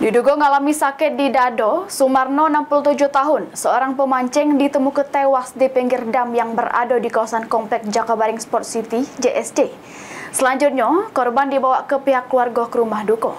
Diduga mengalami sakit di dado, Sumarno 67 tahun, seorang pemancing ditemukan tewas di pinggir dam yang berada di kawasan Komplek Jakabaring Sport City, JSD. Selanjutnya, korban dibawa ke pihak keluarga ke rumah duka.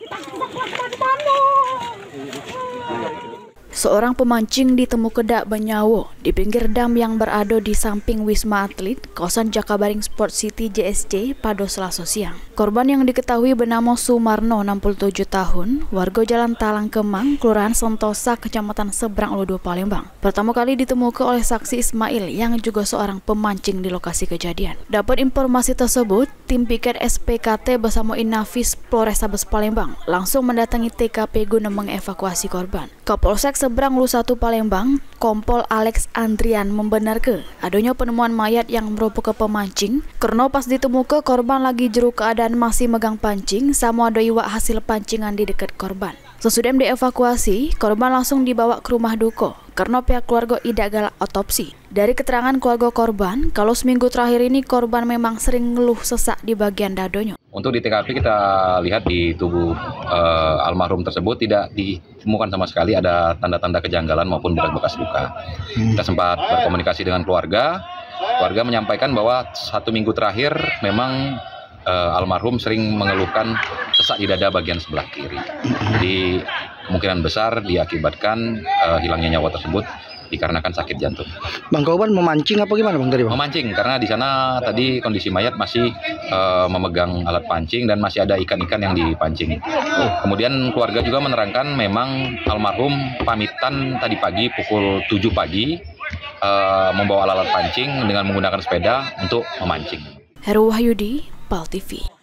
Seorang pemancing ditemukan dak bernyawa di pinggir dam yang berada di samping Wisma Atlet, kawasan Jakabaring Sport City JSD pada Selasa siang. Korban yang diketahui bernama Sumarno, 67 tahun, warga Jalan Talang Kemang, Kelurahan Sentosa, Kecamatan Seberang Ulu 2, Palembang. Pertama kali ditemukan oleh saksi Ismail yang juga seorang pemancing di lokasi kejadian. Dapat informasi tersebut, tim piket SPKT bersama Inafis Polrestabes Palembang langsung mendatangi TKP guna mengevakuasi korban. Kapolsek Seberang Ulu 1 Palembang, Kompol Alex Andrian membenarkan adanya penemuan mayat yang merupakan pemancing karena pas ditemukan korban lagi jero keadaan masih megang pancing sama ada iwak hasil pancingan di dekat korban. Sesudah dievakuasi, korban langsung dibawa ke rumah duka karena pihak keluarga tidak galak otopsi. Dari keterangan keluarga korban, kalau seminggu terakhir ini korban memang sering ngeluh sesak di bagian dadonya. Untuk di TKP kita lihat di tubuh almarhum tersebut tidak ditemukan sama sekali ada tanda-tanda kejanggalan maupun bekas-bekas luka. Kita sempat berkomunikasi dengan keluarga. Keluarga menyampaikan bahwa 1 minggu terakhir memang almarhum sering mengeluhkan sesak di dada bagian sebelah kiri. Jadi kemungkinan besar diakibatkan hilangnya nyawa tersebut dikarenakan sakit jantung. Bang, korban memancing apa gimana Bang tadi Bang? Memancing karena di sana tadi kondisi mayat masih memegang alat pancing dan masih ada ikan-ikan yang dipancing. Kemudian keluarga juga menerangkan memang almarhum pamitan tadi pagi pukul 7 pagi membawa alat pancing dengan menggunakan sepeda untuk memancing. Heru Wahyudi, PAL TV.